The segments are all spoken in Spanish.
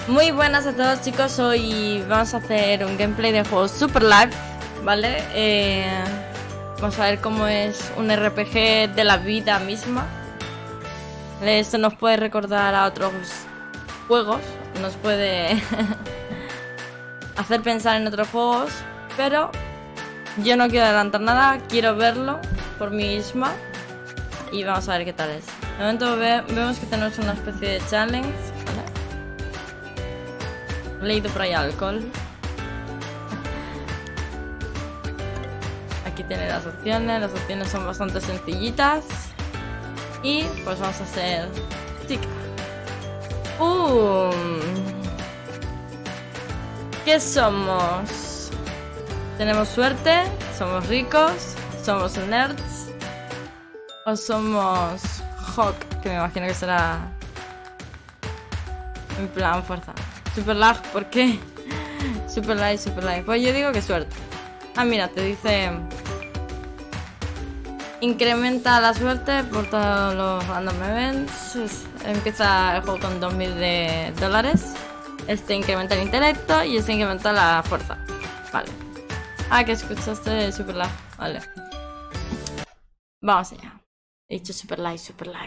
Muy buenas a todos, chicos. Hoy vamos a hacer un gameplay de juego Super Life, ¿vale? Vamos a ver cómo es un RPG de la vida misma. Esto nos puede recordar a otros juegos, nos puede hacer pensar en otros juegos, pero yo no quiero adelantar nada, quiero verlo por mí misma y vamos a ver qué tal es. De momento vemos que tenemos una especie de challenge, ¿vale? He leído por ahí alcohol. Aquí tiene las opciones son bastante sencillitas. Y pues vamos a hacer chica. ¿Qué somos? ¿Tenemos suerte? ¿Somos ricos? ¿Somos nerds? ¿O somos Hawk? Que me imagino que será en plan fuerza. Super lag, ¿por qué? Super light. Pues yo digo que suerte. Ah, mira, te dice incrementa la suerte por todos los random events. Empieza el juego con $2000. Este incrementa el intelecto y este incrementa la fuerza. Vale. Ah, que escuchaste super lag. Vale. Vamos allá. He dicho super life.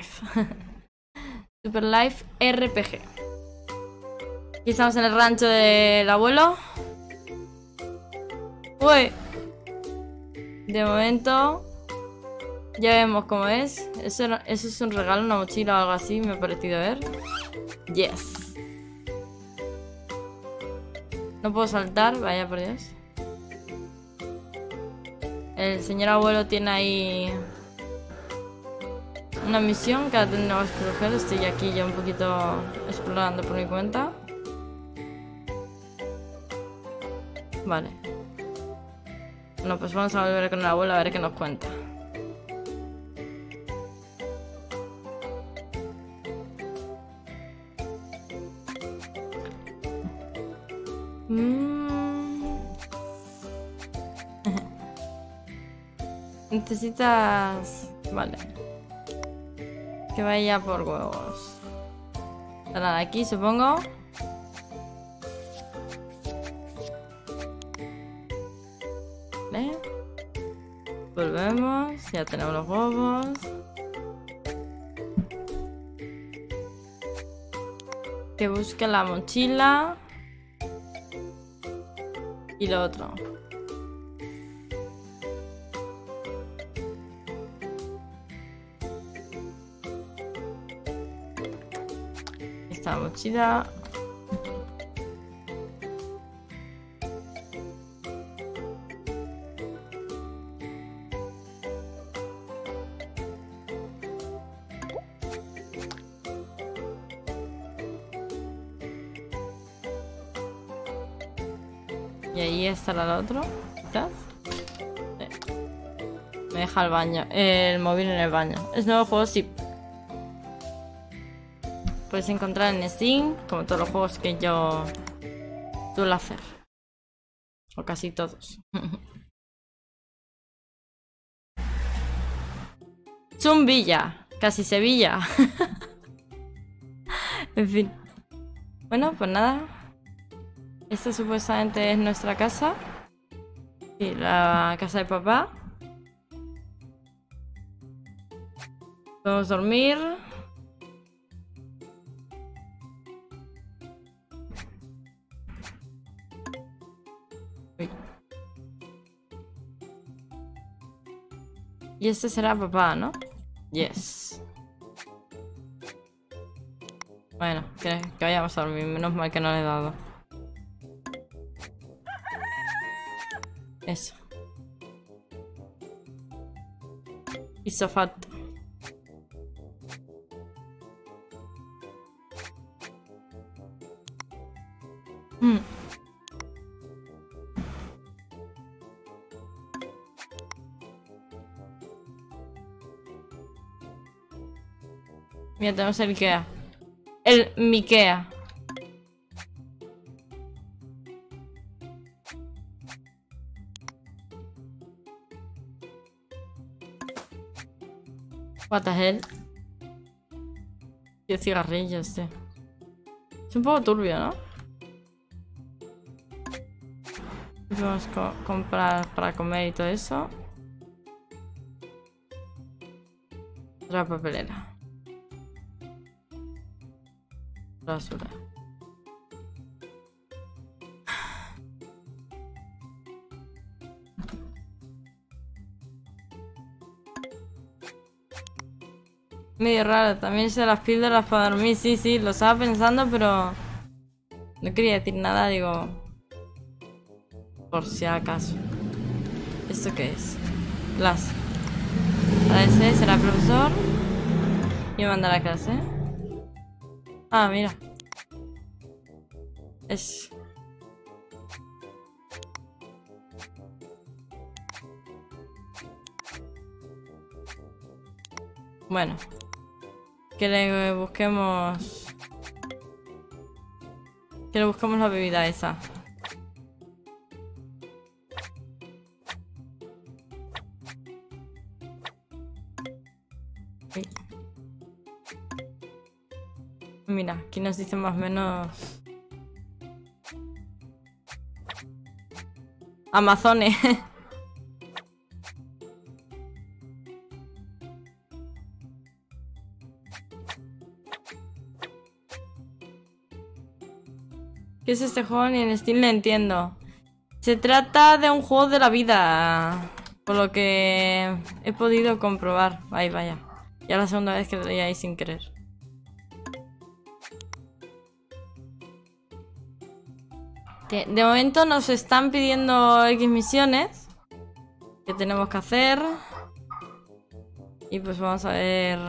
Super life RPG. Aquí estamos en el rancho del abuelo. Uy. De momento ya vemos cómo es. Eso es un regalo, una mochila o algo así, me ha parecido ver. Yes. No puedo saltar, vaya por Dios. El señor abuelo tiene ahí una misión que ahora tendremos que coger. Estoy aquí ya un poquito explorando por mi cuenta. Vale. Bueno, pues vamos a volver con el abuelo a ver qué nos cuenta. Necesitas... Vale. Que vaya por huevos. Nada, aquí supongo. Vale. Volvemos. Ya tenemos los huevos. Que busque la mochila. Y lo otro. Esta mochila. Y ahí estará el otro, quizás. Me deja el baño, el móvil en el baño. Es nuevo juego, sí. Puedes encontrar en Steam, como todos los juegos que yo suelo hacer. O casi todos. Zumbilla, casi Sevilla. En fin. Bueno, pues nada. Esta supuestamente es nuestra casa. Y la casa de papá. Podemos dormir. Uy. Y este será papá, ¿no? Yes. Bueno, que vayamos a dormir. Menos mal que no le he dado. Eso. Hizo falta. Mira, tenemos el Ikea. El Mikea. What the hell? 10 cigarrillos, tío. Es un poco turbio, ¿no? podemos comprar para comer y todo eso. Otra papelera. Basura. Medio raro, también se las píldoras para dormir. Sí, sí, lo estaba pensando, pero no quería decir nada, digo, por si acaso. ¿Esto qué es? Clase. Ahora ese será profesor y me manda a la clase. Ah, mira. Es... Bueno. Que le busquemos... Que le busquemos la bebida esa. Sí. Mira, aquí nos dice más o menos... Amazones. ¿Qué es este juego? Ni en Steam le entiendo. Se trata de un juego de la vida, por lo que he podido comprobar. Ahí vaya. Ya la segunda vez que lo leí ahí sin querer. De momento nos están pidiendo X misiones que tenemos que hacer. Y pues vamos a ver...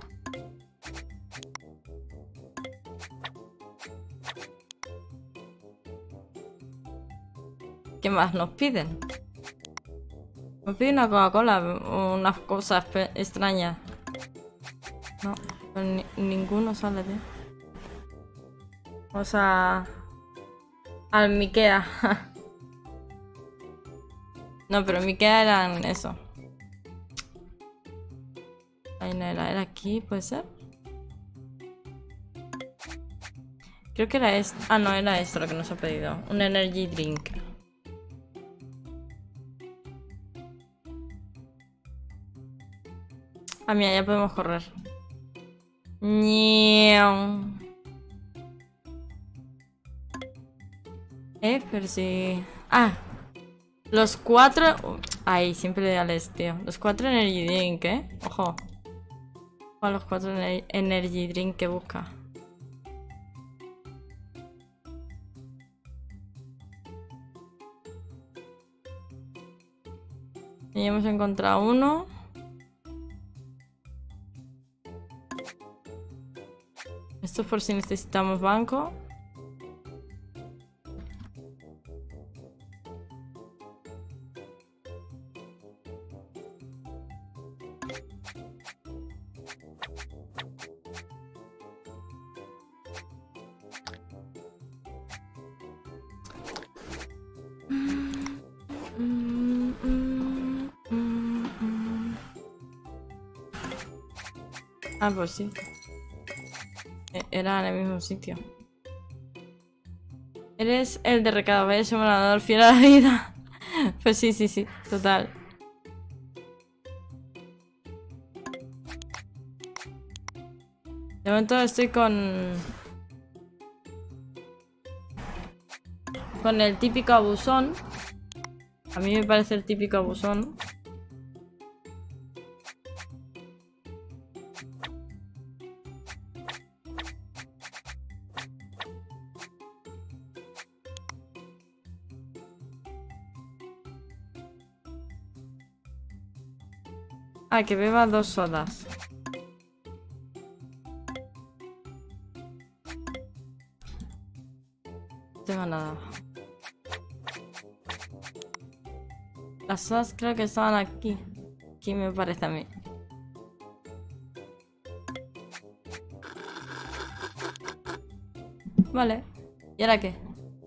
¿Qué más nos piden? Nos piden una Coca-Cola, unas cosas extrañas. No, ninguno sale, tío. Vamos a... al Mikea. No, pero Mikea eran eso. Ahí no era, era aquí, ¿puede ser? Creo que era esto. Ah, no, era esto lo que nos ha pedido. Un energy drink. Ah, mira, ya podemos correr. Pero sí. Ah, los 4. Ay, siempre le da tío. Los 4 energy drink, Ojo. A los 4 energy drink que busca. Y hemos encontrado uno. Esto es por si necesitamos banco. Ah, pues sí. Era en el mismo sitio. Eres el de recado, vaya simulador fiel a la vida. Pues sí, sí, sí, total. De momento estoy con el típico abusón. A mí me parece el típico abusón. Ah, que beba 2 sodas. No tengo nada. Las sodas creo que estaban aquí. Aquí me parece a mí. Vale. ¿Y ahora qué?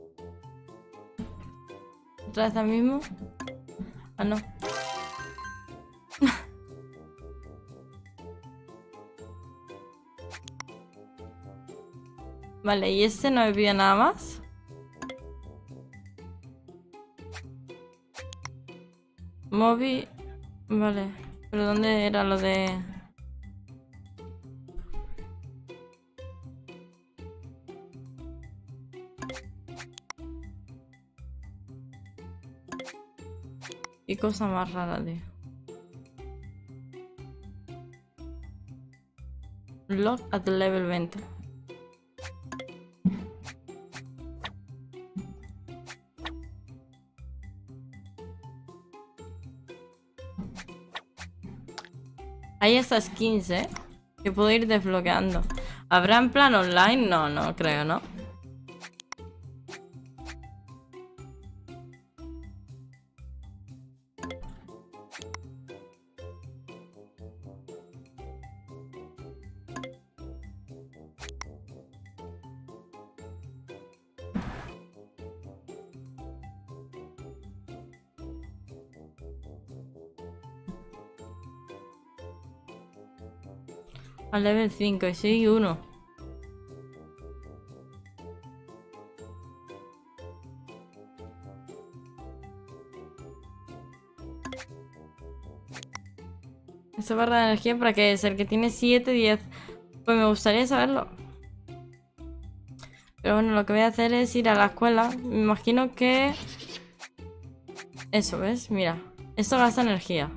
¿Otra vez al mismo? Ah, no. Vale, ¿y este no me pide nada más? Movi... Vale. ¿Pero dónde era lo de...? Qué cosa más rara, tío. Lock at level 20. Hay estas skins, que puedo ir desbloqueando. ¿Habrá en plan online? No, no creo, ¿no? Al level 5 y soy 1. Esa barra de energía, ¿para qué es? El que tiene 7, 10. Pues me gustaría saberlo. Pero bueno, lo que voy a hacer es ir a la escuela. Me imagino que... Eso, ¿ves? Mira. Esto gasta energía.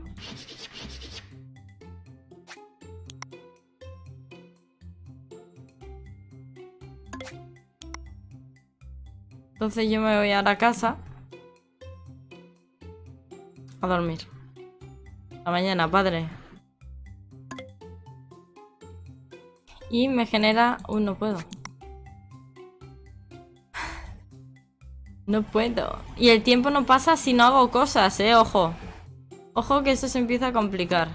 Entonces yo me voy a la casa a dormir. A mañana, padre. Y me genera... no puedo. No puedo. Y el tiempo no pasa si no hago cosas, ojo. Ojo que esto se empieza a complicar.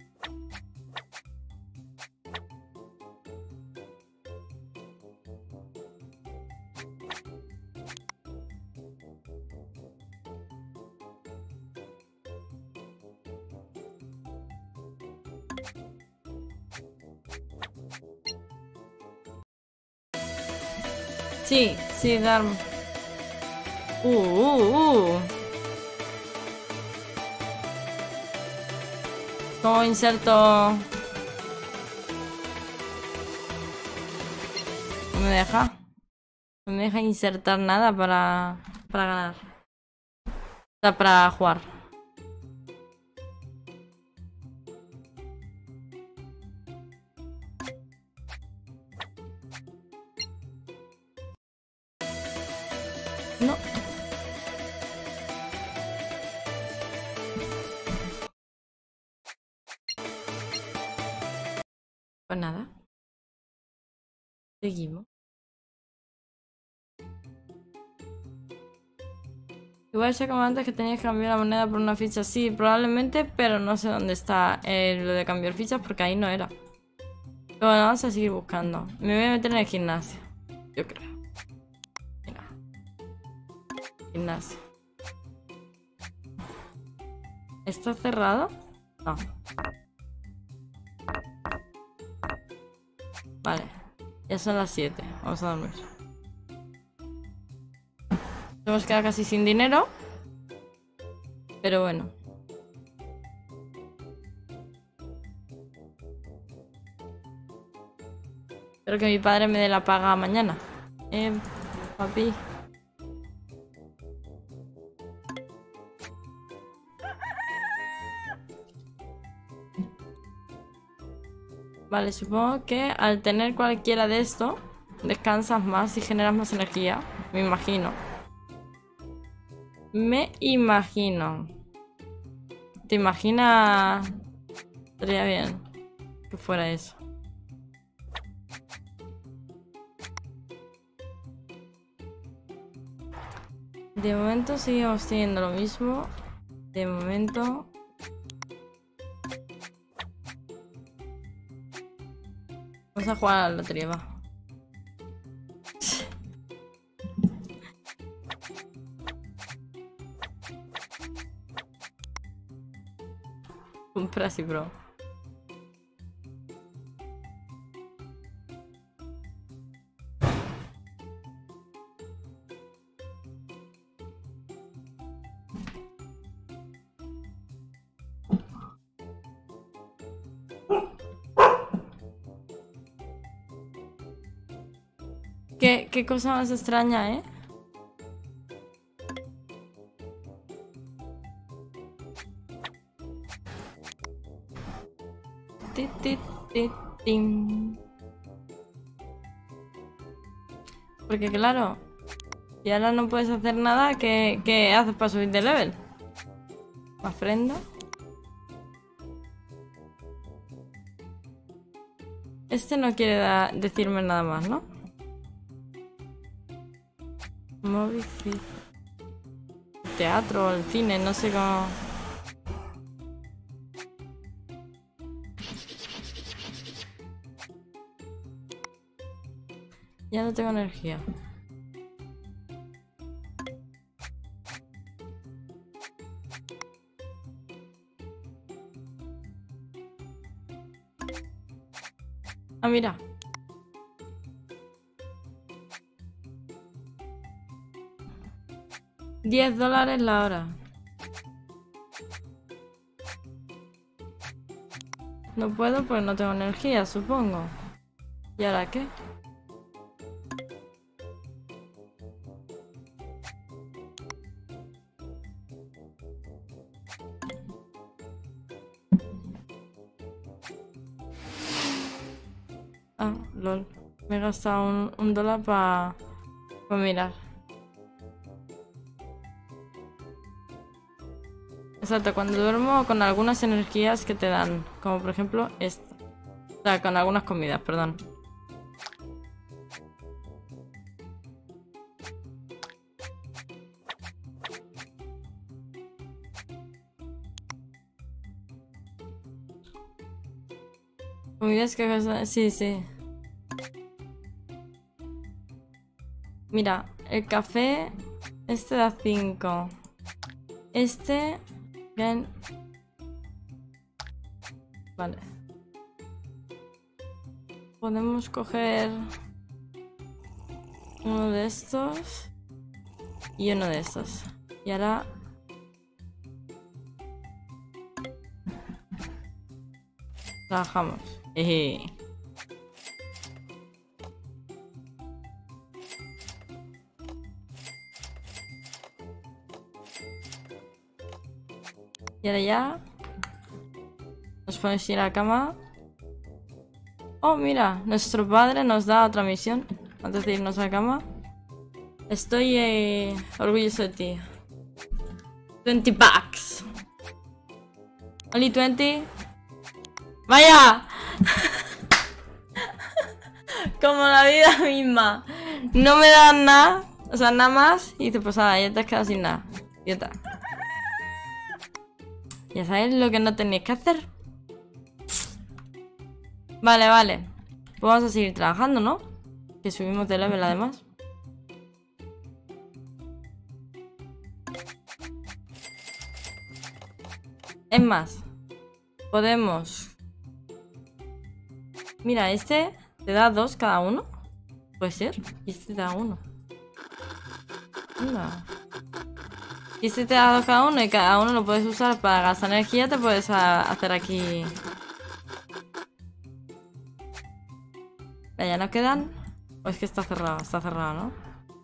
Sí, sí, Darm. ¿Cómo inserto? No me deja. No me deja insertar nada para ganar. O sea, para jugar. No. Pues nada. Seguimos. Igual sé como antes que tenías que cambiar la moneda por una ficha. Sí, probablemente, pero no sé dónde está lo de cambiar fichas porque ahí no era. Pero bueno, vamos a seguir buscando. Me voy a meter en el gimnasio. Yo creo. Mira. Gimnasio. ¿Está cerrado? No. Vale. Ya son las 7. Vamos a dormir. Nos hemos quedado casi sin dinero. Pero bueno. Espero que mi padre me dé la paga mañana. Papi. Vale, supongo que al tener cualquiera de esto, descansas más y generas más energía. Me imagino. Me imagino. ¿Te imaginas? Estaría bien que fuera eso. De momento seguimos teniendo lo mismo. De momento... Vamos a jugar a la lotería, va. Un Prasi Pro. Qué cosa más extraña, ¿eh? Ti, ti, ti, tim. Porque claro, y ahora no puedes hacer nada, ¿qué haces para subir de level? Ofrenda. Este no quiere decirme nada más, ¿no? Movie teatro, el cine, no sé cómo. Ya no tengo energía. Ah, mira. $10 la hora. No puedo porque no tengo energía, supongo. ¿Y ahora qué? Ah, lol. Me he gastado un dólar para mirar. Exacto, cuando duermo con algunas energías que te dan. Como por ejemplo esta. O sea, con algunas comidas, perdón. Comidas que... Sí, sí. Mira, el café... Este da 5. Este... Vale. Podemos coger... uno de estos... y uno de estos. Y ahora... trabajamos. Jeje. Y ahora ya... nos podemos ir a la cama. Oh, mira, nuestro padre nos da otra misión antes de irnos a la cama. Estoy orgulloso de ti. 20 bucks. Only 20. ¡Vaya! Como la vida misma. No me dan nada. O sea, nada más. Y dice, pues nada, ya te has quedado sin nada. Idiota. Ya sabéis lo que no tenéis que hacer. Vale, vale. Pues vamos a seguir trabajando, ¿no? Que subimos de level además. Es más, podemos... Mira, este te da 2 cada uno. Puede ser. Y este te da 1. Anda. Y este te da 2 cada uno y cada uno lo puedes usar para gastar energía. Te puedes hacer aquí... ¿Ya no quedan? ¿O es que está cerrado? Está cerrado, ¿no?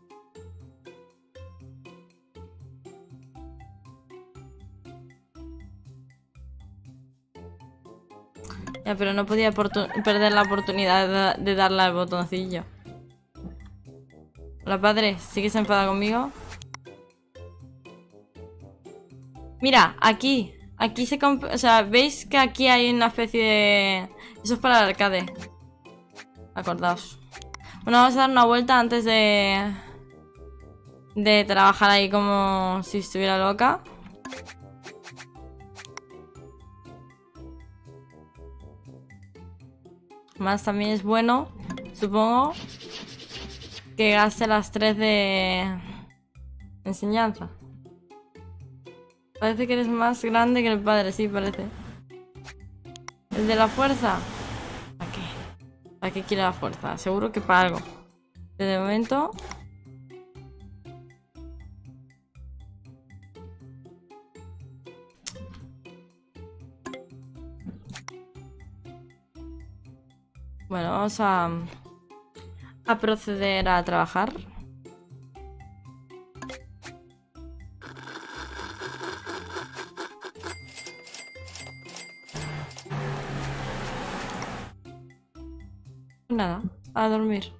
Ya, pero no podía perder la oportunidad de darle al botoncillo. Hola, padre. ¿Sigues enfadado conmigo? Mira, aquí. Aquí se compra... O sea, ¿veis que aquí hay una especie de... Eso es para el arcade. Acordaos. Bueno, vamos a dar una vuelta antes de trabajar ahí como si estuviera loca. Más también es bueno, supongo, que gaste las 3 de enseñanza. Parece que eres más grande que el padre, sí, parece. ¿El de la fuerza? ¿Para qué? ¿Para qué quiere la fuerza? Seguro que para algo. De momento... Bueno, vamos a a proceder a trabajar. Nada, a dormir.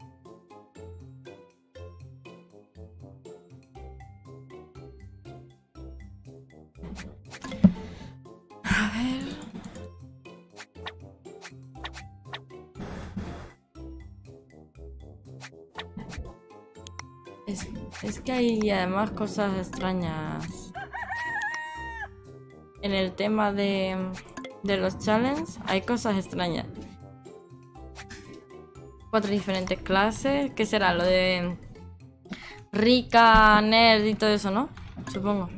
A ver. Es que hay además cosas extrañas. En el tema de los challenges hay cosas extrañas. 4 diferentes clases. ¿Qué será? Lo de rica, nerd y todo eso, ¿no? Supongo.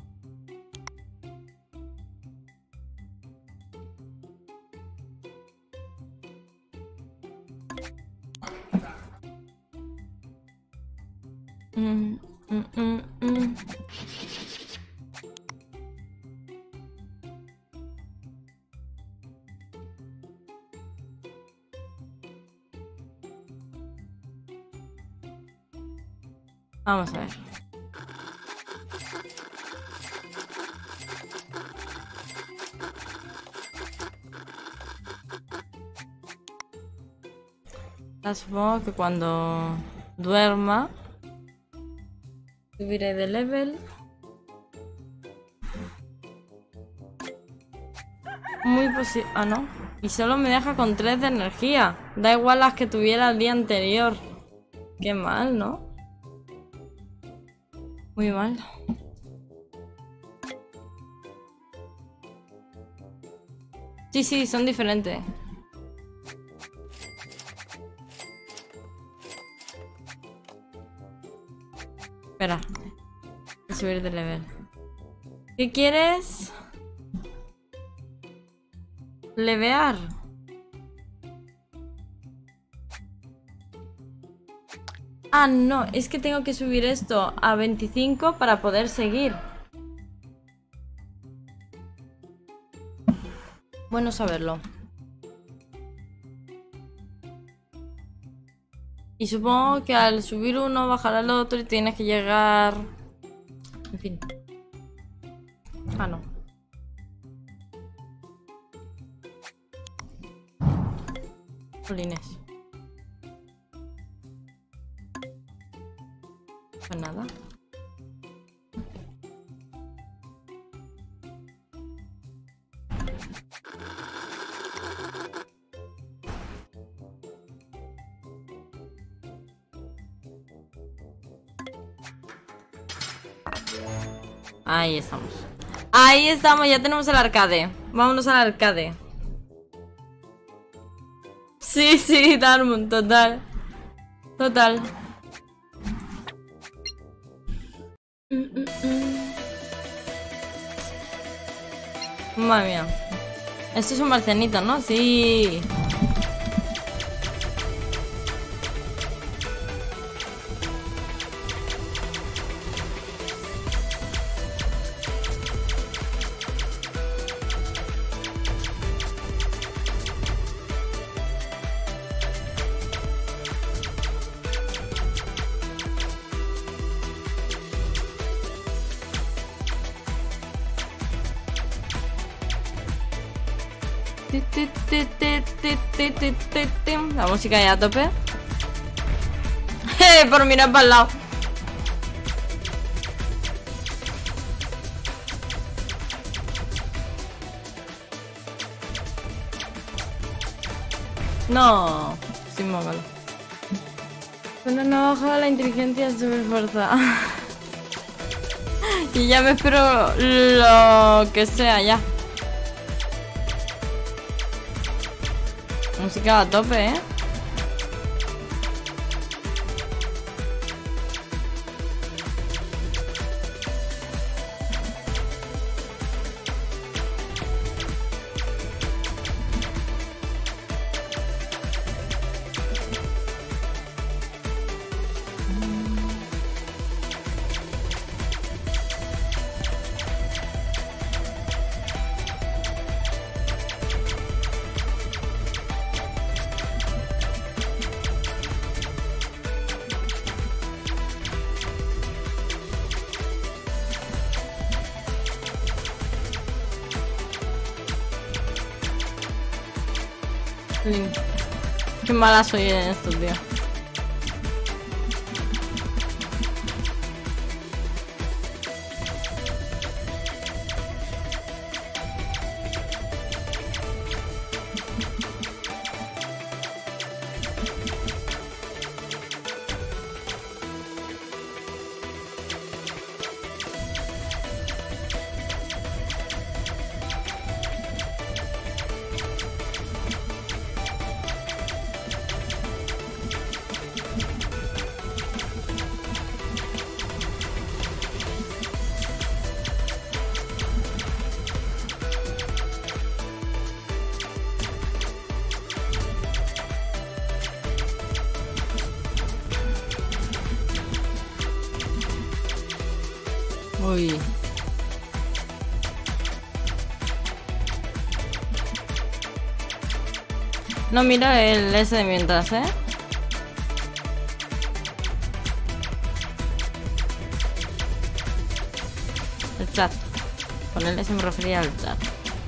Vamos a ver. Supongo que cuando duerma subiré de level. Muy posible. Ah, no. Y solo me deja con 3 de energía. Da igual las que tuviera el día anterior. Qué mal, ¿no? Muy mal. Sí, son diferentes. Espera. Voy a subir de level. ¿Qué quieres? Levear. Ah, no, es que tengo que subir esto a 25 para poder seguir. Bueno saberlo. Y supongo que al subir uno bajará el otro y tienes que llegar... En fin. Ah, no. Jolines. Pues nada. Ahí estamos. Ahí estamos, ya tenemos el arcade. Vámonos al arcade. Sí, Darmon, total. Total. Madre mía. Esto es un marcianito, ¿no? Sí. La música ya a tope. Por mirar para el lado. No, sin mogol. Bueno, no baja la inteligencia sobre fuerza. Y ya me espero lo que sea ya. Música a tope, ¿eh? Qué mala soy en esto, tío. Uy. No mira el S de mientras, ¿eh? El chat. Con el S me refería al chat.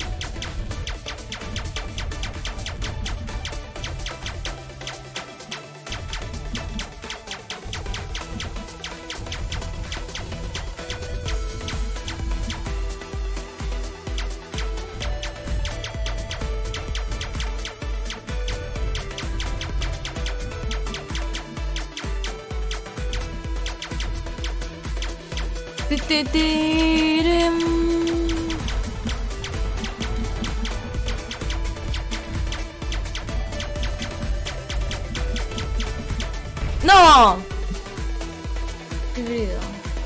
¡No! Híbrido.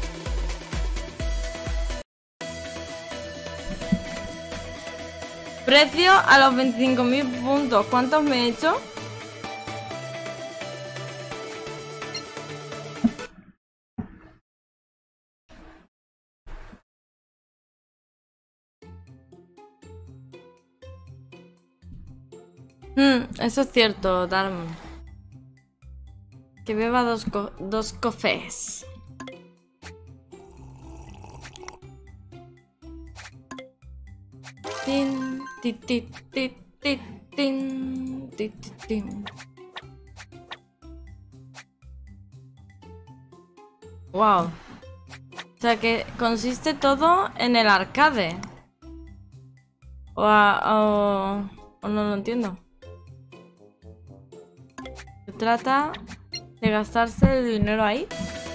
Precio a los 25.000 puntos. ¿Cuántos me he hecho? Eso es cierto, Darm. Que beba dos cafés. Tin, ti, ti, ti, ti, tin, ti, ti, tin. Wow. O sea que consiste todo en el arcade. O no lo entiendo. Se trata de gastarse el dinero ahí.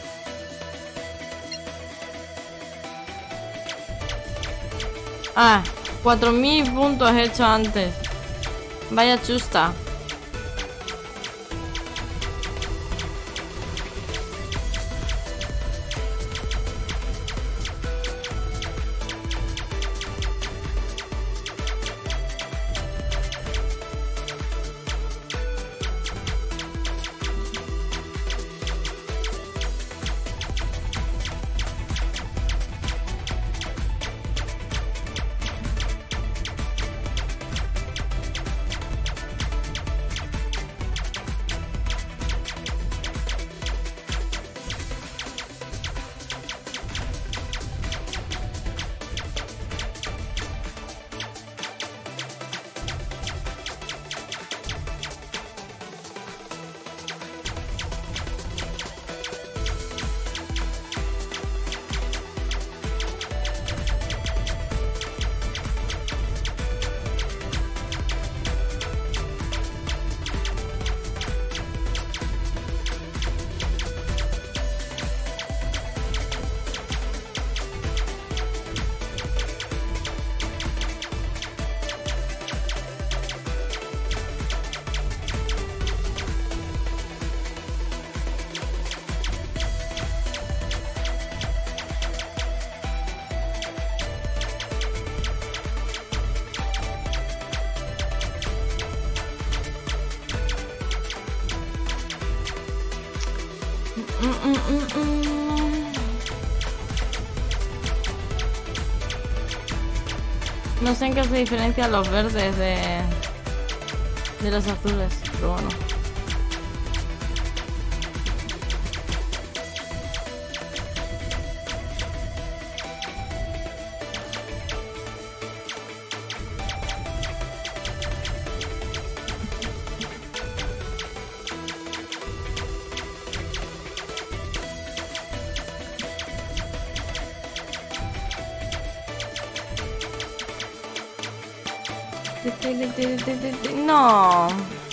Ah, 4.000 puntos he hecho antes. Vaya chusta. No sé en qué se diferencian los verdes de los azules, pero bueno. No.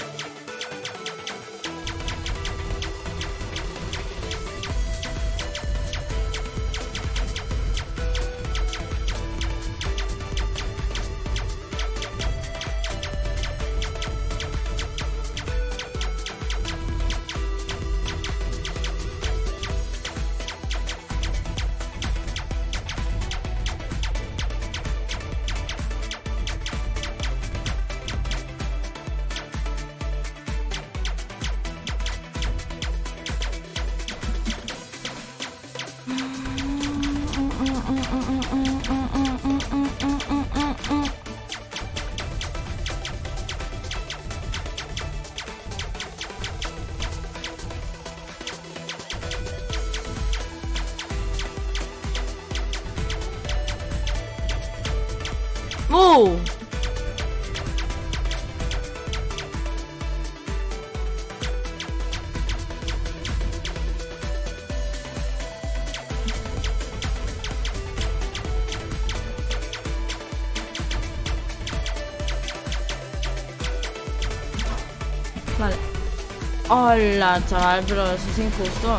Vale. Hola, chaval, pero eso es injusto.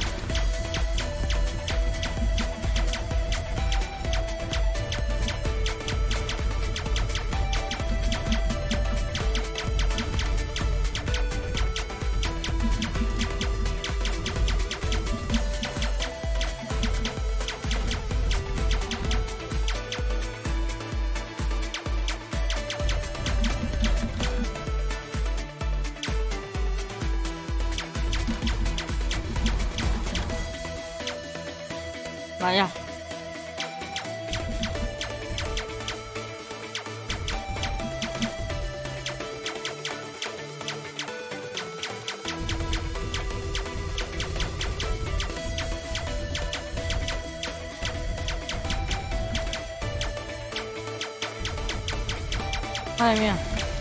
Vaya. Madre mía.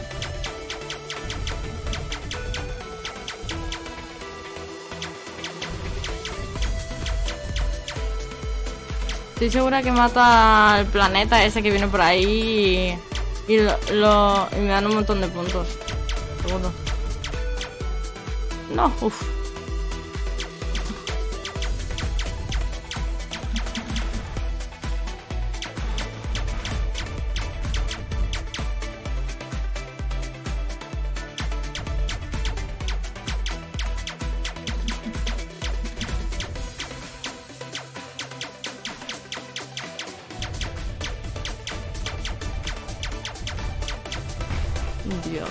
Estoy segura que mata al planeta ese que viene por ahí y me dan un montón de puntos. Seguro. No, uff. Dios.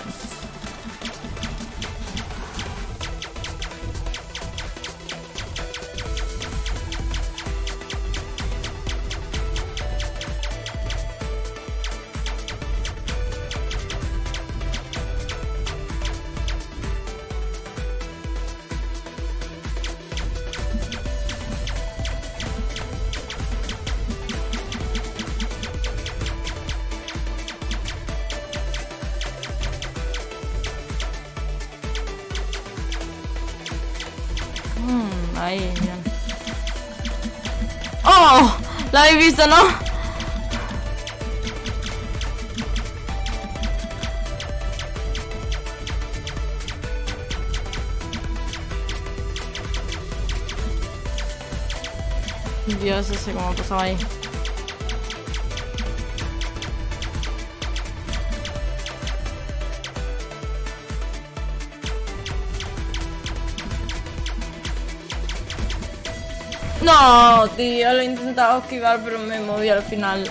Ahí, bien. ¡Oh! ¿La habéis visto, no? Dios, ese cómo pasaba ahí. No, tío, lo he intentado esquivar, pero me moví al final.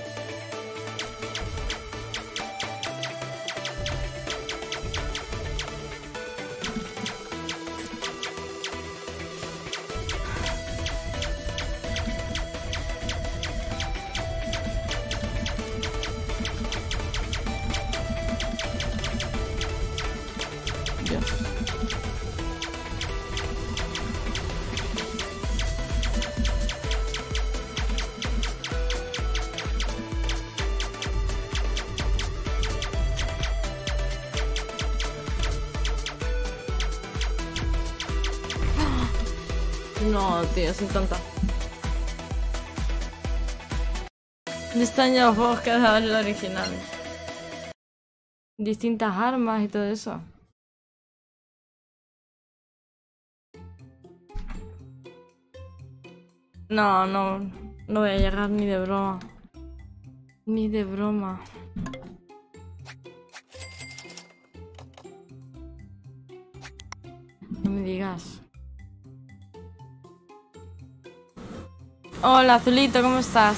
Dios. No, tío, soy tonta. ¿Dónde están ya los juegos que dejaba el original? distintas armas y todo eso. No, no, no voy a llegar ni de broma. Ni de broma. No me digas. Hola, Azulito, ¿cómo estás?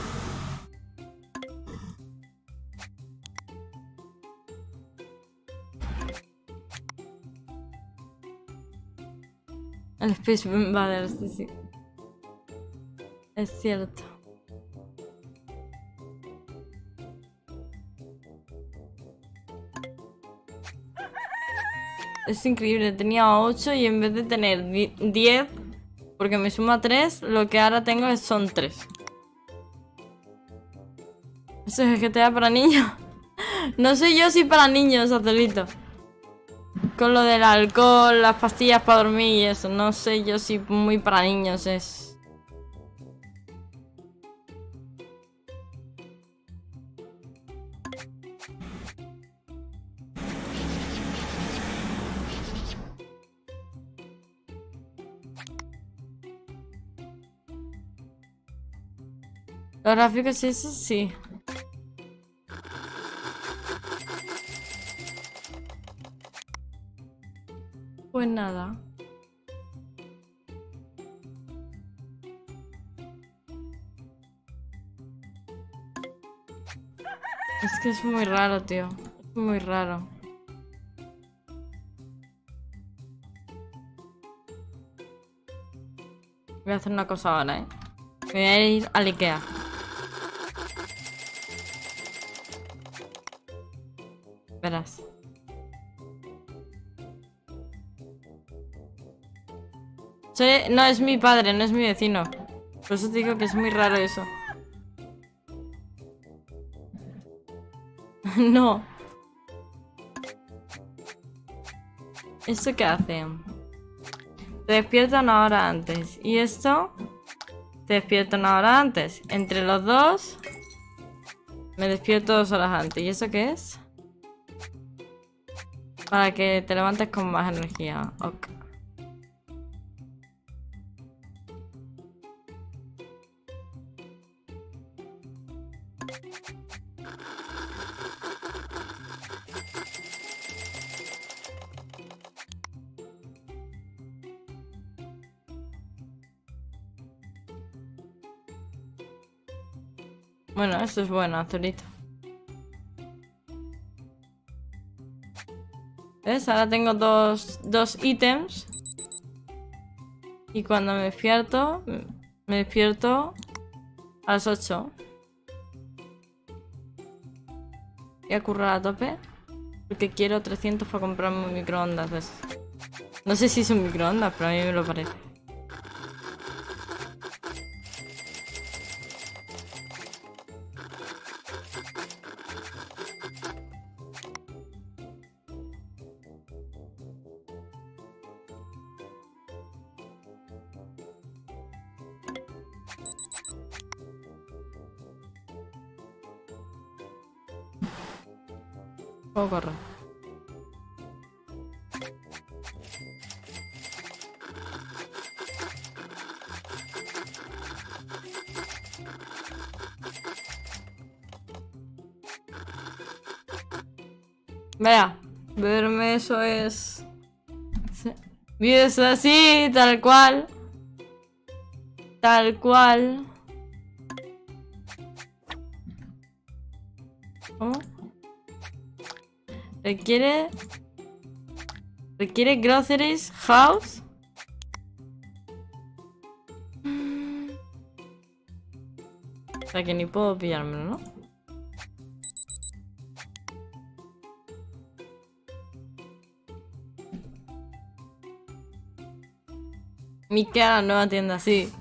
El Space Invaders, sí, sí. Es cierto. Es increíble, tenía 8 y en vez de tener 10, porque me suma 3, lo que ahora tengo son 3. Eso es GTA para niños. No sé yo si para niños, Azulito. Con lo del alcohol, las pastillas para dormir y eso. No sé yo si muy para niños es. Los gráficos y eso sí. Pues nada. Es que es muy raro, tío. Es muy raro. Voy a hacer una cosa ahora, ¿eh? Me voy a ir al Ikea. Verás. No es mi padre, no es mi vecino. Por eso te digo que es muy raro eso. No. ¿Esto qué hace? Te despierta una hora antes. Y esto te despierta una hora antes. Entre los dos me despierto 2 horas antes. ¿Y eso qué es? Para que te levantes con más energía. Ok. Bueno, eso es bueno, Azulito. ¿Ves? Ahora tengo dos ítems. Y cuando me despierto a las 8. Voy a currar a tope. Porque quiero 300 para comprarme un microondas de esos. No sé si es un microondas, pero a mí me lo parece. Puedo correr. Vea, verme eso es... Vives así, tal cual. Tal cual. ¿Cómo? Requiere groceries, house. O sea que ni puedo pillármelo, ¿no? Ikea, la nueva tienda, sí.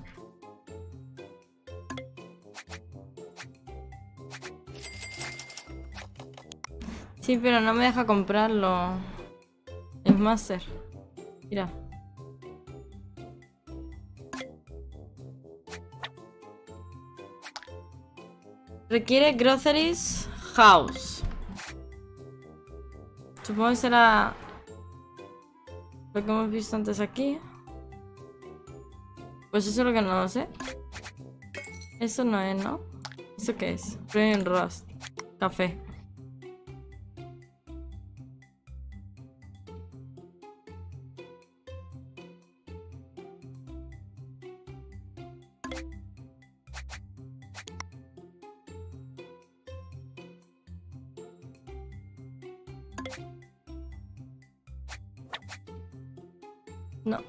Sí, pero no me deja comprarlo. Es Master. Mira. Requiere groceries house. Supongo que será lo que hemos visto antes aquí. Pues eso es lo que no lo sé. Eso no es, ¿no? ¿Eso qué es? Premium Roast. Café. No.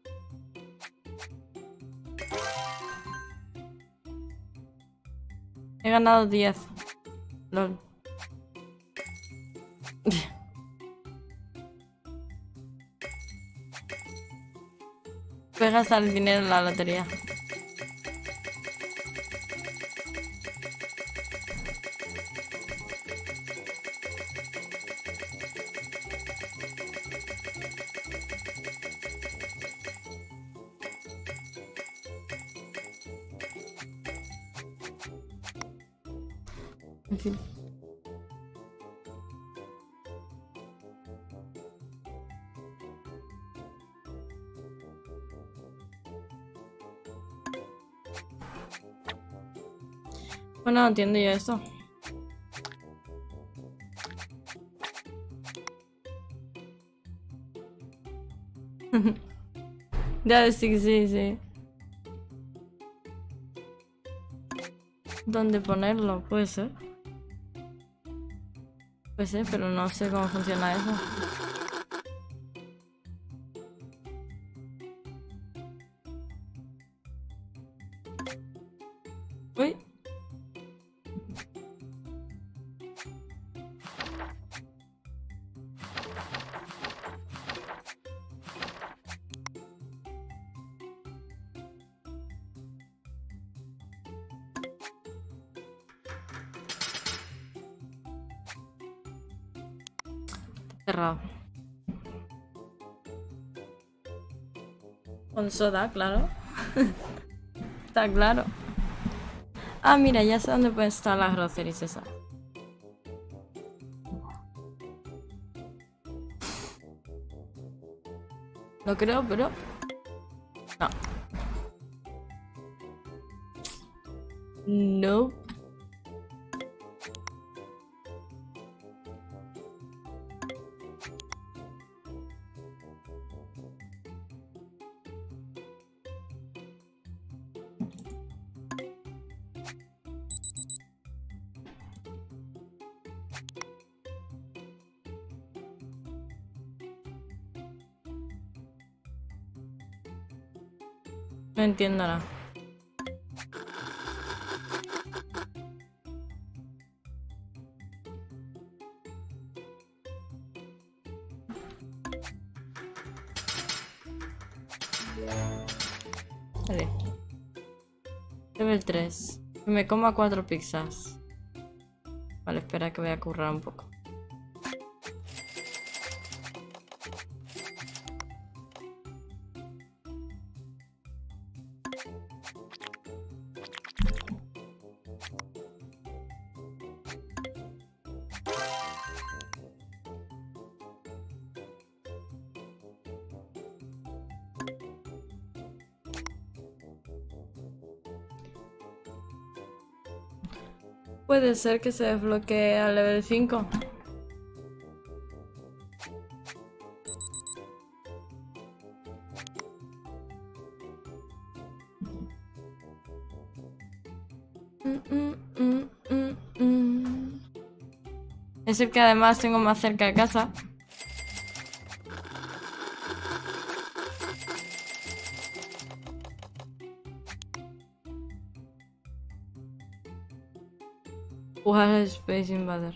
He ganado 10. LOL. Voy a gastar el dinero en la lotería. En fin. Bueno, no entiendo yo esto. Ya, sí, sí, sí. ¿Dónde ponerlo? Puede ser. Puede ser, pero no sé cómo funciona eso. Uy. Cerrado. Con soda, claro. Está claro. Ah, mira, ya sé dónde pueden estar las groceries esas. Lo creo, pero... no. No. No entiendo nada. Vale. Level 3. Que me coma 4 pizzas. Vale, espera que voy a currar un poco. Puede ser que se desbloquee al level 5. Es el que además tengo más cerca de casa. Jugar Space Invader.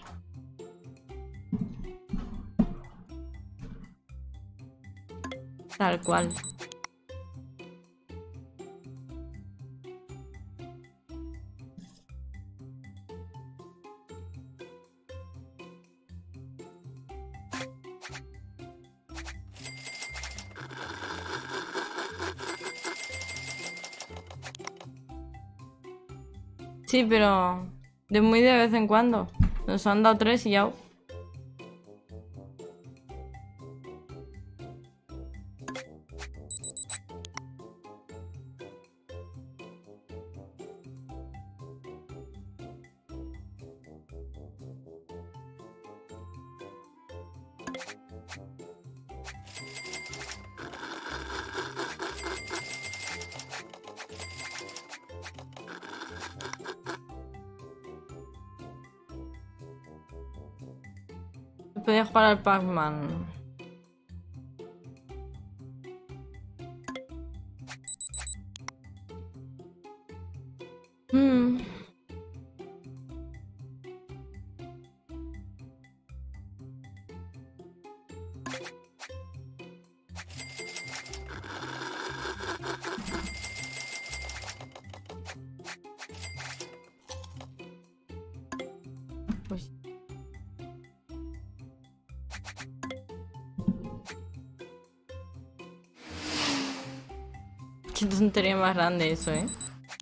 Tal cual. Sí, pero de muy de vez en cuando. Nos han dado 3 y ya. Podía jugar al Pac-Man. Pues... Qué tontería más grande eso, ¿eh?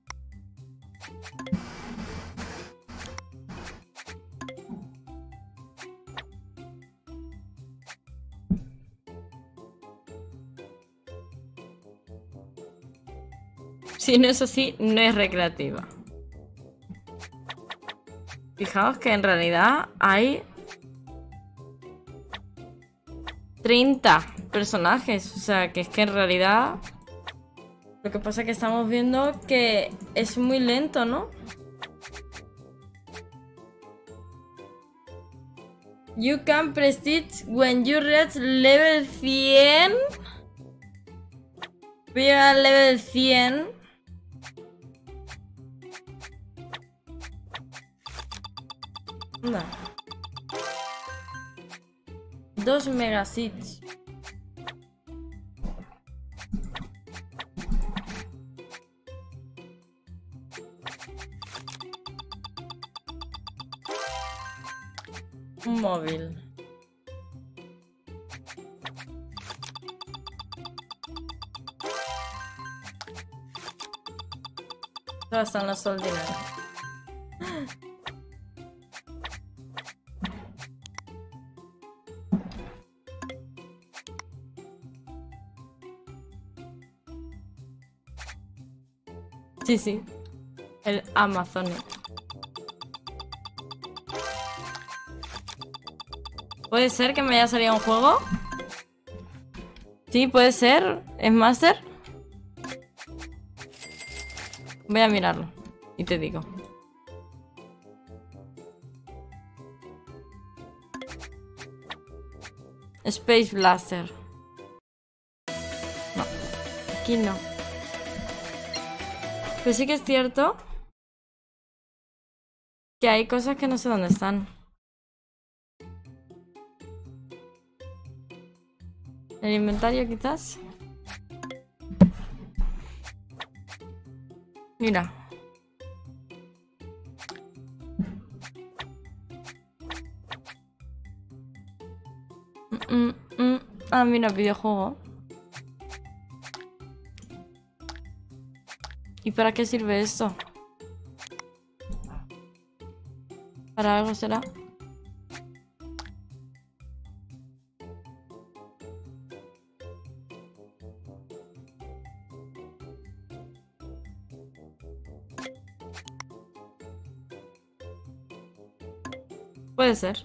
Si no es así, no es recreativa. Fijaos que en realidad hay 30 personajes. O sea, que es que en realidad... Lo que pasa es que estamos viendo que es muy lento, ¿no? You can prestige when you reach level 100. Voy a llegar al level 100. Anda. 2 megasits. Un móvil. ¿Dónde están los soldineros? Sí, sí. El Amazonic. ¿Puede ser que me haya salido un juego? Sí, puede ser. ¿Es Master? Voy a mirarlo y te digo. Space Blaster. No, aquí no. Pero sí que es cierto que hay cosas que no sé dónde están. ¿El inventario quizás? Mira. Ah, mira, videojuego. ¿Y para qué sirve esto? ¿Para algo será? Puede ser.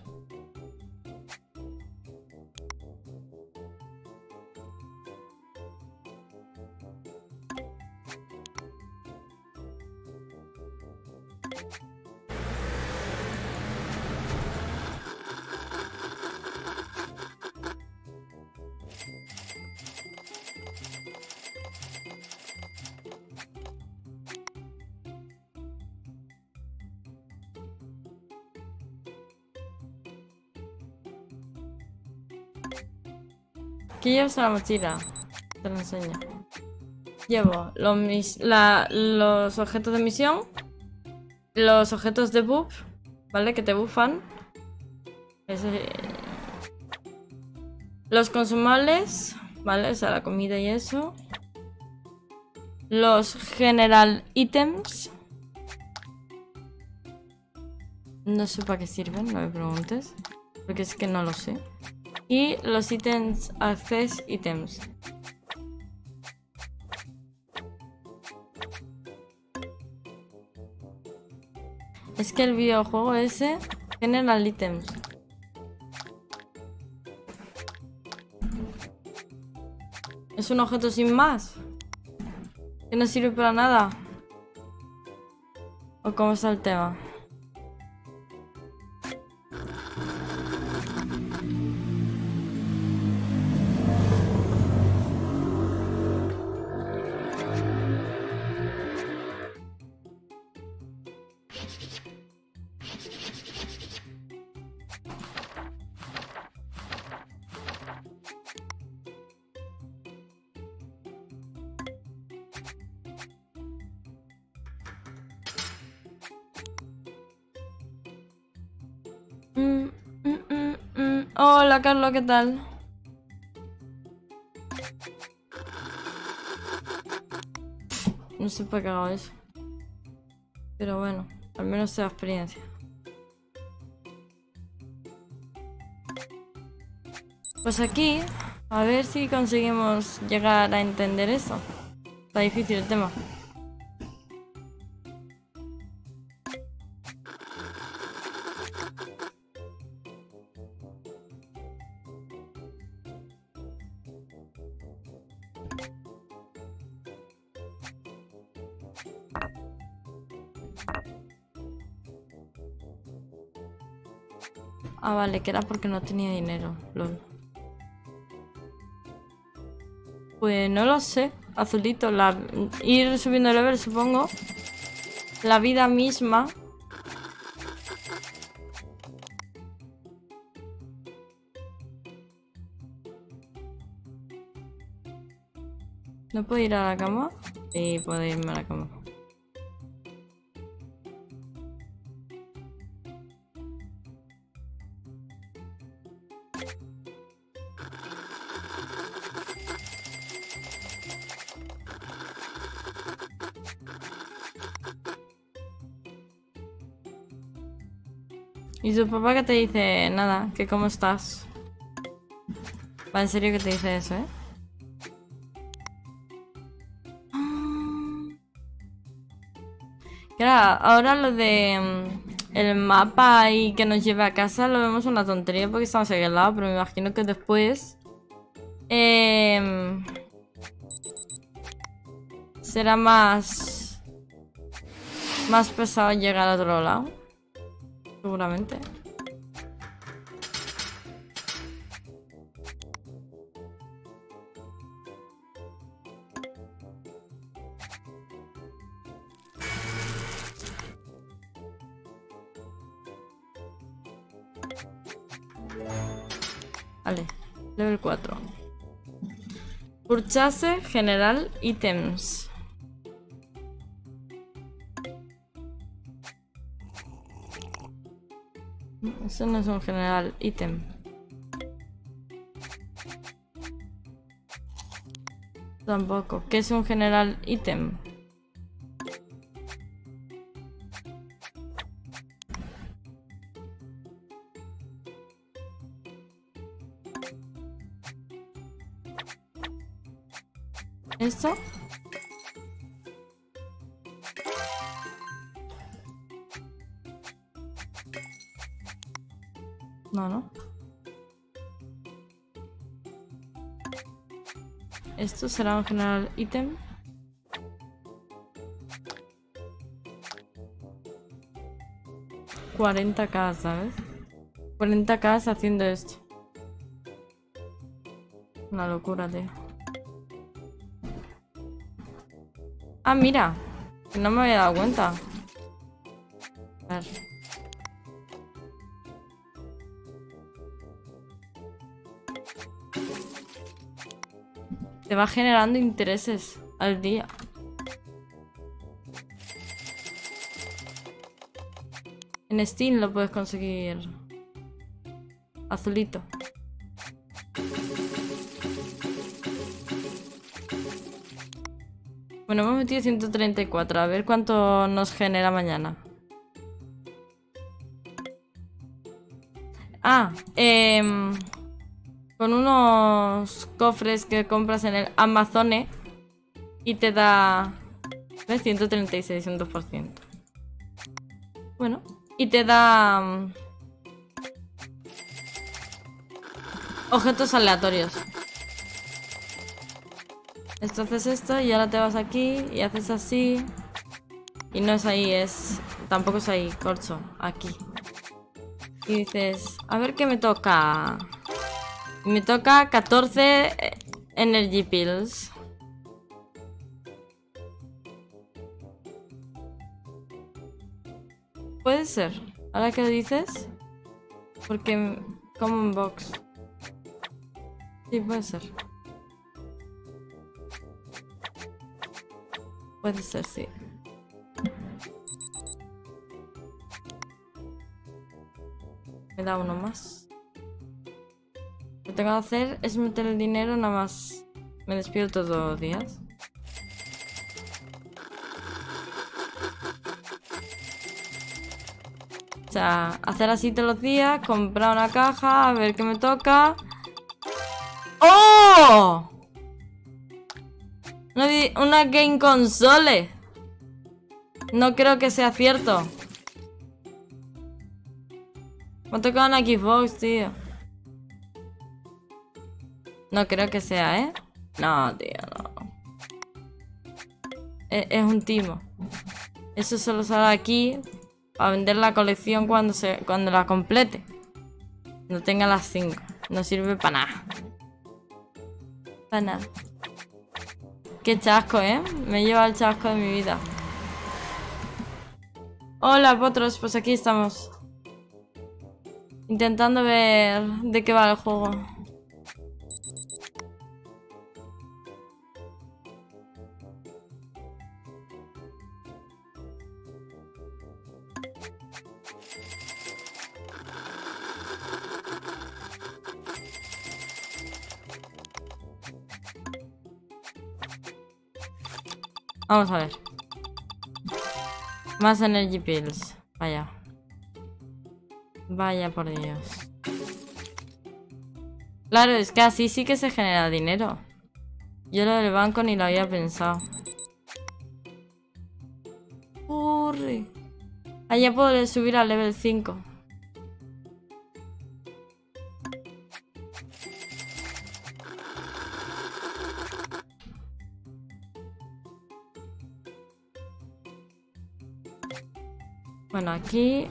¿Qué llevas en la mochila? Te lo enseño. Llevo los objetos de misión, los objetos de buff, ¿vale? Que te buffan. Los consumables, ¿vale? O sea, la comida y eso. Los general items. No sé para qué sirven, no me preguntes. Porque es que no lo sé. Y los ítems access items. Es que el videojuego ese tiene las items. Es un objeto sin más. Que no sirve para nada. ¿O cómo está el tema? Hola, Carlos, ¿qué tal? No sé por qué hago eso. Pero bueno, al menos sea experiencia. Pues aquí, a ver si conseguimos llegar a entender eso. Está difícil el tema. Ah, vale, que era porque no tenía dinero, lol. Pues no lo sé. Azulito, ir subiendo el level, supongo. La vida misma. ¿No puedo ir a la cama? Sí, puedo irme a la cama. ¿Y tu papá qué te dice? Nada, que cómo estás. Va, en serio que te dice eso, ¿eh? Claro, ahora lo de el mapa y que nos lleve a casa lo vemos una tontería porque estamos aquí al lado, pero me imagino que después será más pesado llegar al otro lado, seguramente. Vale, level 4. Purchase general items. Eso no es un general ítem. Tampoco. ¿Qué es un general ítem? ¿Esto? No, no. ¿Esto será un general ítem? $40,000, ¿sabes? 40,000 haciendo esto. Una locura, tío. Ah, mira. Que no me había dado cuenta. A ver. Te va generando intereses al día. En Steam lo puedes conseguir azulito. Bueno, hemos metido 134. A ver cuánto nos genera mañana. Ah, con unos cofres que compras en el Amazone y te da... ¿Ves? 136, un 2%. Bueno, y te da... objetos aleatorios. Esto haces esto y ahora te vas aquí y haces así. Y no es ahí, es... tampoco es ahí, corcho, aquí. Y dices, a ver qué me toca. Y me toca 14 Energy Pills. Puede ser. Ahora que lo dices. Porque... Common Box. Sí, puede ser. Puede ser, sí. Me da uno más. Lo que tengo que hacer es meter el dinero nada más. Me despierto todos los días. O sea, hacer así todos los días, comprar una caja, a ver qué me toca. ¡Oh! Una Game Console. No creo que sea cierto. Me ha tocado una Xbox, tío. No creo que sea, ¿eh? No, tío, no. Es un timo. Eso solo sale aquí para vender la colección cuando la complete. No tenga las 5. No sirve para nada. Para nada. Qué chasco, ¿eh? Me lleva el chasco de mi vida. Hola, potros. Pues aquí estamos. Intentando ver de qué va el juego. Vamos a ver. Más energy pills. Vaya. Vaya por Dios. Claro, es que así sí que se genera dinero. Yo lo del banco ni lo había pensado. Corre. Allá podré subir al level 5. Bueno, aquí...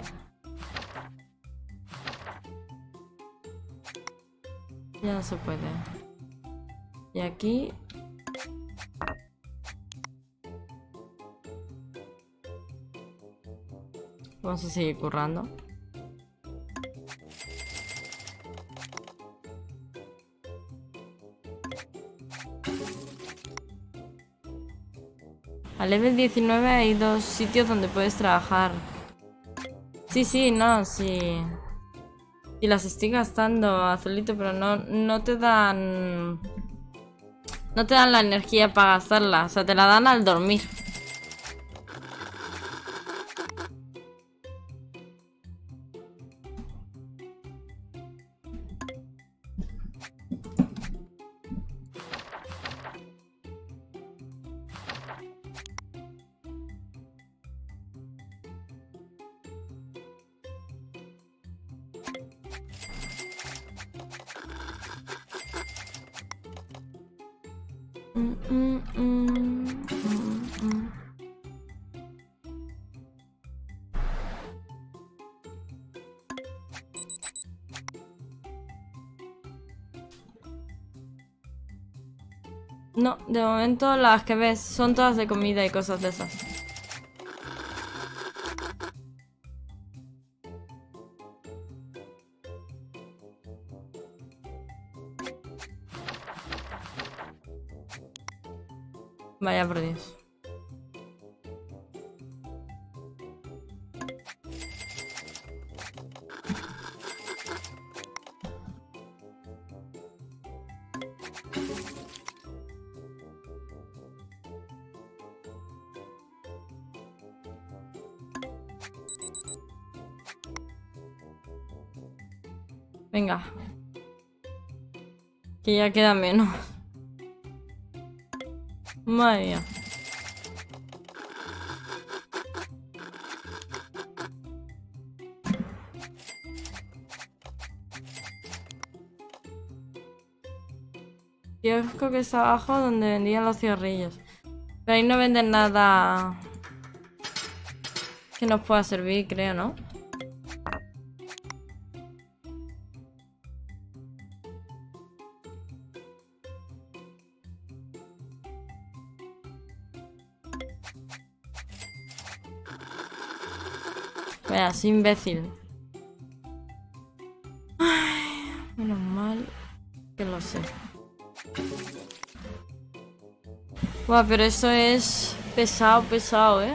ya no se puede. Y aquí... vamos a seguir currando. A level 19 hay 2 sitios donde puedes trabajar. Sí, no, sí. Y las estoy gastando, azulito, pero no te dan... no te dan la energía para gastarla. O sea, te la dan al dormir. No, de momento las que ves son todas de comida y cosas de esas. Vaya por Dios. Venga. Que ya queda menos. Madre mía. Kiosco que está abajo donde vendían los cigarrillos. Pero ahí no venden nada que nos pueda servir, creo, ¿no? Vaya, soy imbécil. Ay, menos mal que lo sé. Buah, pero eso es pesado, ¿eh?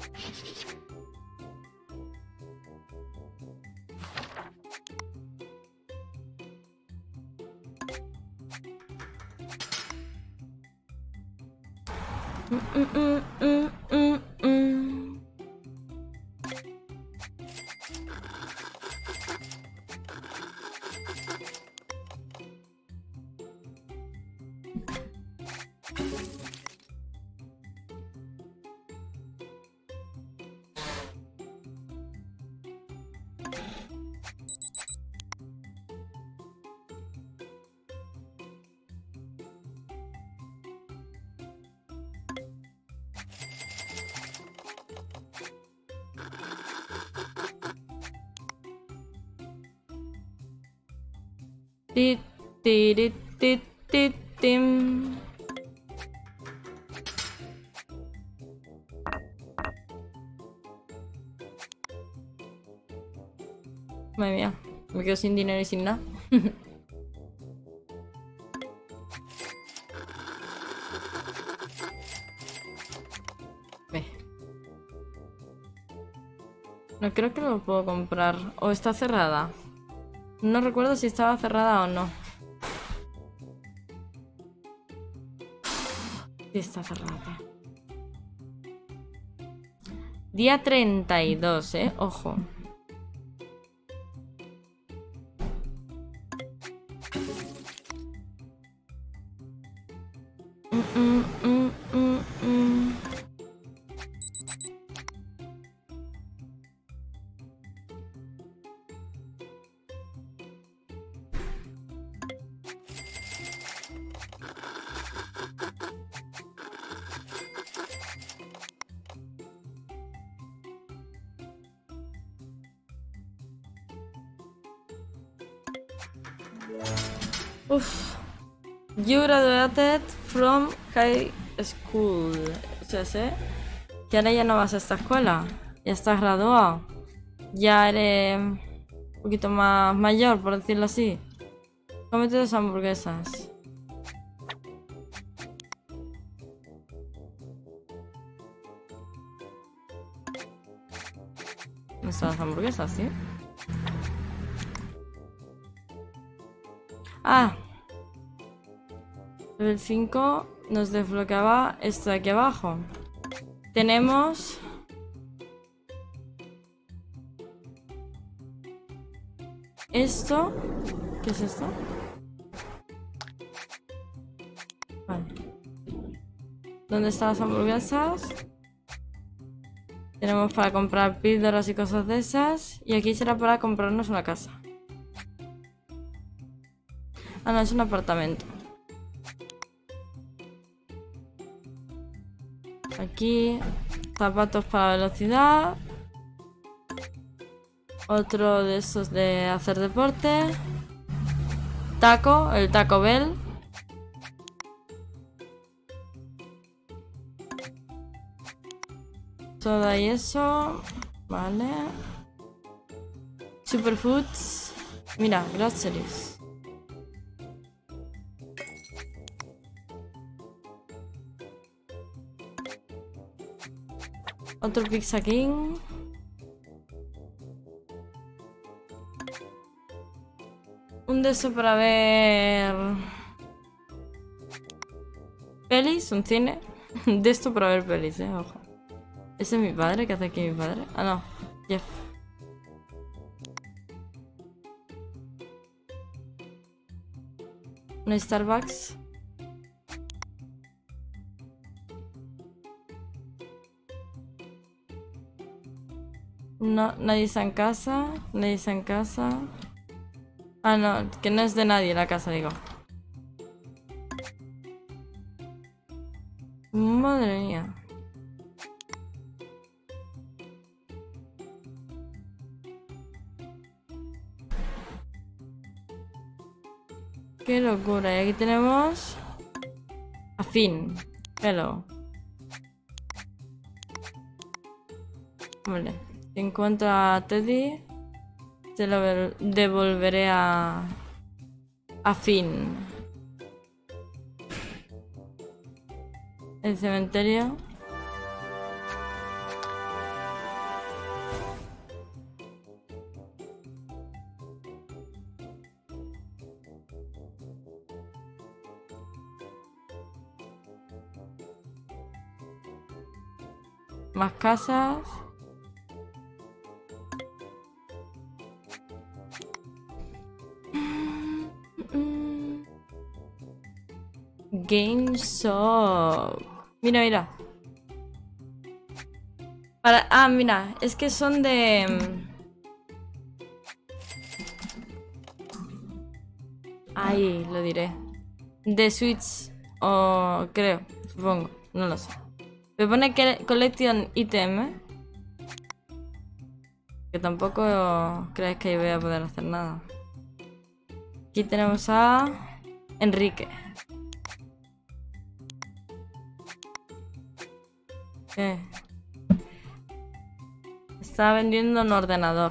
Tit, tirit, tit, tit, tim. Madre mía, me quedo sin dinero y sin nada. No creo que lo puedo comprar. O está cerrada. No recuerdo si estaba cerrada o no. Sí está cerrada. Día 32, ojo. Uf. You graduated from high school. O sea, sé que ahora ya no vas a esta escuela. Ya estás graduado. Ya eres un poquito más mayor, por decirlo así. Cómete 2 hamburguesas. ¿Dónde están las hamburguesas, sí? Ah. Level 5 nos desbloqueaba esto de aquí abajo. Tenemos... esto. ¿Qué es esto? Vale. ¿Dónde están las hamburguesas? Tenemos para comprar píldoras y cosas de esas. Y aquí será para comprarnos una casa. Ah, no, es un apartamento. Aquí, zapatos para velocidad. Otro de esos de hacer deporte. Taco, el Taco Bell. Todo y eso. Vale. Superfoods. Mira, groceries. Otro Pizza King. Un de eso para ver... pelis, un cine. De esto para ver pelis, ojo. ¿Ese es mi padre? ¿Qué hace aquí mi padre? Ah, no. Jeff. ¿No hay Starbucks? No, nadie está en casa. Nadie está en casa. Ah, no, que no es de nadie la casa, digo. Madre mía. Qué locura. Y aquí tenemos... a Finn. Hello. Vale. Si encuentro a Teddy, te lo devolveré a Finn. El cementerio. Más casas. GameStop. Mira, mira. Ah, mira, es que son de... Ahí lo diré. De Switch. O creo, supongo. No lo sé. Me pone que Collection Item. Que tampoco crees que voy a poder hacer nada. Aquí tenemos a Enrique. ¿Qué? Está vendiendo un ordenador.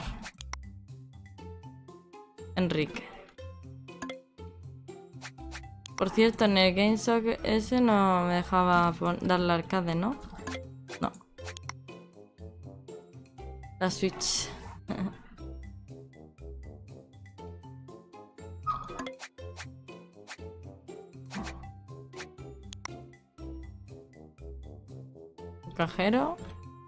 Enrique. Por cierto, en el GameStop ese no me dejaba darle arcade, ¿no? No. La Switch. Cajero.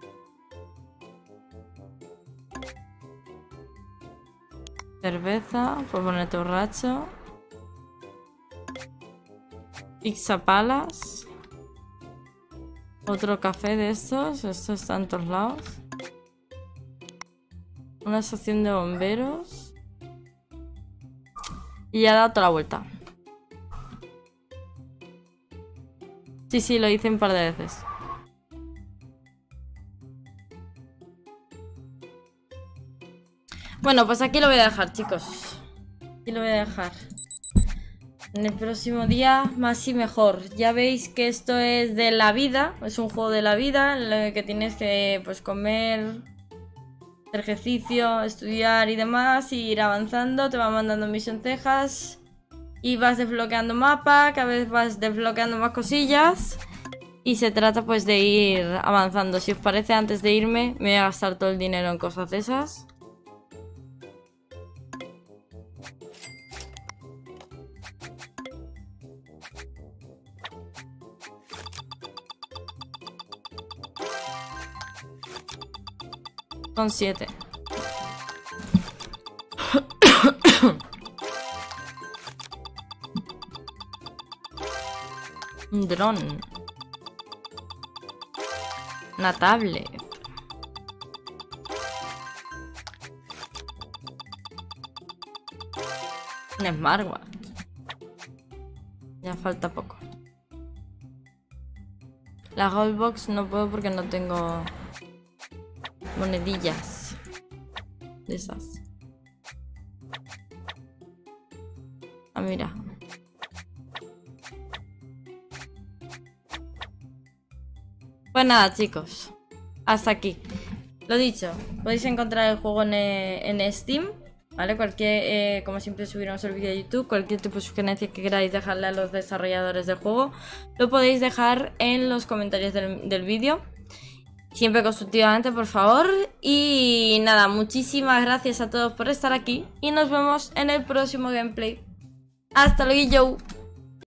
Cerveza, pues ponerte borracho. Pizza Palace. Otro café de estos. Esto está en todos lados. Una estación de bomberos. Y ya ha dado toda la vuelta. Sí, lo hice un par de veces. Bueno, pues aquí lo voy a dejar, chicos. Aquí lo voy a dejar. En el próximo día, más y mejor. Ya veis que esto es de la vida. Es un juego de la vida en el que tienes que, pues, comer, hacer ejercicio, estudiar y demás. Y ir avanzando. Te va mandando misiones y vas desbloqueando mapa. Cada vez vas desbloqueando más cosillas. Y se trata, pues, de ir avanzando. Si os parece, antes de irme, me voy a gastar todo el dinero en cosas de esas. Son 7. Un dron. Una tablet. Un smartwatch. Ya falta poco. La Goldbox no puedo porque no tengo monedillas de esas. Ah, mira. Pues nada, chicos, hasta aquí. Lo dicho, podéis encontrar el juego en Steam, ¿vale? Cualquier, como siempre subiremos el vídeo de YouTube. Cualquier tipo de sugerencia que queráis dejarle a los desarrolladores del juego, lo podéis dejar en los comentarios del vídeo. Siempre constructivamente, por favor. Y nada, muchísimas gracias a todos por estar aquí. Y nos vemos en el próximo gameplay. Hasta luego.